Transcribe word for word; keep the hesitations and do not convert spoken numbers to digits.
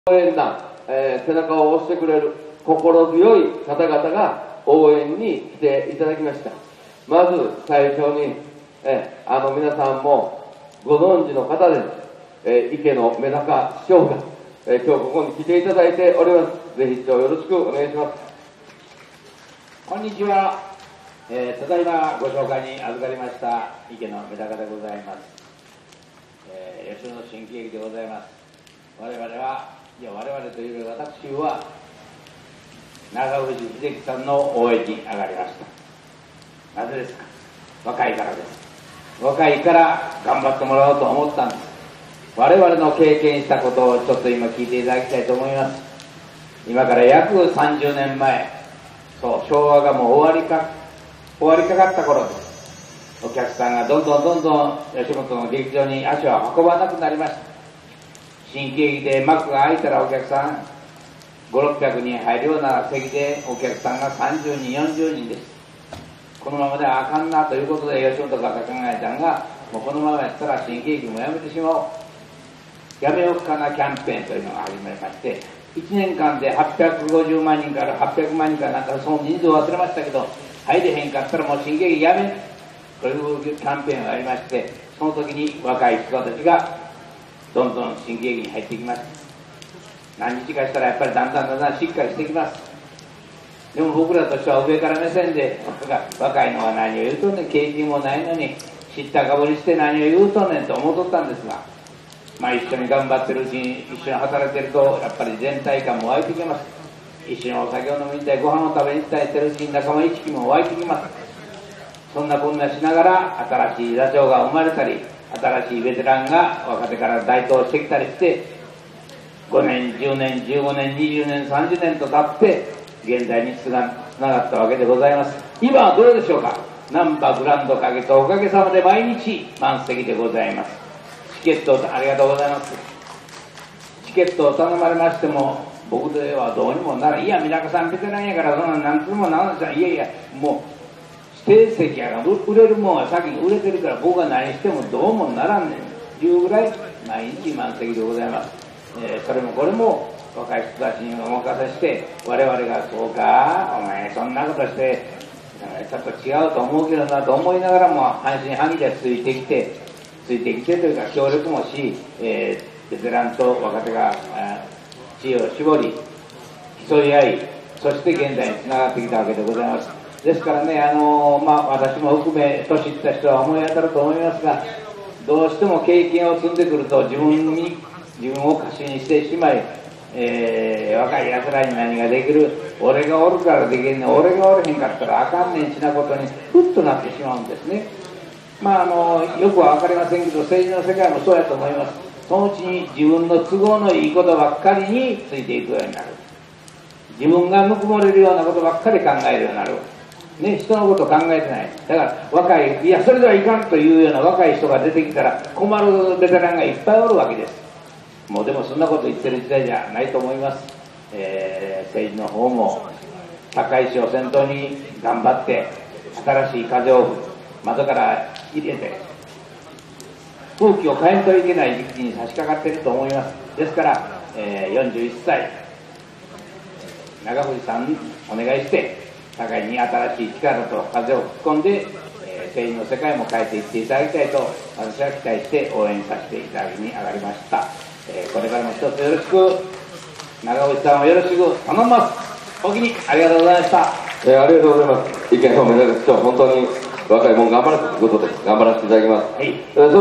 応援団、えー、背中を押してくれる心強い方々が応援に来ていただきました。まず最初に、えー、あの皆さんもご存知の方です。えー、池のメダカ師匠が、えー、今日ここに来ていただいております。ぜひ師匠よろしくお願いします。 こんにちは、えー、ただいまご紹介に預かりました池のメダカでございます。えー、吉野新喜劇でございます。我々はいや我々というより私は長藤秀樹さんの応援に上がりました。なぜですか。若いからです。若いから頑張ってもらおうと思ったんです。我々の経験したことをちょっと今聞いていただきたいと思います。今から約さんじゅうねんまえ、そう昭和がもう終わりか終わりかかった頃です。お客さんがどんどんどんどん吉本の劇場に足を運ばなくなりました。新喜劇で幕が開いたらお客さんごひゃくろっぴゃくにん入るような席でお客さんがさんじゅうにんよんじゅうにんです。このままではあかんなということで吉本が考えたのが、もうこのままやったら新喜劇もやめてしまおう、やめようかなキャンペーンというのが始まりまして、いちねんかんではっぴゃくごじゅうまんにんからはっぴゃくまんにんかなんかその人数を忘れましたけど、入れへんかったらもう新喜劇やめというキャンペーンがありまして、その時に若い人たちがどんどん新喜劇に入っていきます。何日かしたらやっぱりだんだんだんだんしっかりしてきます。でも僕らとしては上から目線で、若いのは何を言うとんねん、経験もないのに知ったかぶりして何を言うとんねんと思っとったんですが、まあ一緒に頑張ってるうちに、一緒に働いてるとやっぱり全体感も湧いてきます。一緒にお酒を飲みに行ったりご飯を食べに行ったりしてるうちに仲間意識も湧いてきます。そんなこんなしながら新しい座長が生まれたり、新しいベテランが若手から台頭してきたりして、ごねんじゅうねんじゅうごねんにじゅうねんさんじゅうねんと経って現在につながったわけでございます。今はどうでしょうか。なんばグランド花月おかげさまで毎日満席でございます。チケットありがとうございます。チケットを頼まれましても僕ではどうにもならん。いや三中さんベテランやからそんな何つもなんじゃ、いやいやもう指定席やから売れるもんは先に売れてるから僕が何してもどうもならんねんいうぐらい毎日満席でございます。えー、それもこれも若い人たちにお任せして、我々がそうかお前そんなことしてちょっと違うと思うけどなと思いながらも半信半疑でついてきてついてきてというか協力もし、えー、ベテランと若手が知恵を絞り競い合い、そして現在につながってきたわけでございます。ですからね、あのー、まあ私も含め年いった人は思い当たると思いますが、どうしても経験を積んでくると自分に自分を過信してしまい、えー、若い奴らに何ができる、俺がおるからできるねん、俺がおれへんかったらあかんねんしなことにふっとなってしまうんですね。まああのよくは分かりませんけど政治の世界もそうやと思います。そのうちに自分の都合のいいことばっかりについていくようになる。自分がぬくもれるようなことばっかり考えるようになる。ね、人のことを考えてない。だから若い、いやそれではいかんというような若い人が出てきたら困るベテランがいっぱいおるわけです。もうでもそんなこと言ってる時代じゃないと思います。えー、政治の方も高い市を先頭に頑張って新しい風を窓から入れて空気を変えんといけない時期に差し掛かっていると思います。ですから、えー、よんじゅういっさい長藤さんにお願いして互いに新しい力と風を吹き込んで、えー、政治の世界も変えていっていただきたいと私は期待して応援させていただきに上がりました。えー、これからも一つよろしく、長渕さんをよろしく頼みます。お気にありがとうございました。 えー、ありがとうございます。意見を目指す人は本当に若いもん頑張るということで頑張らせていただきます。 はい。 えー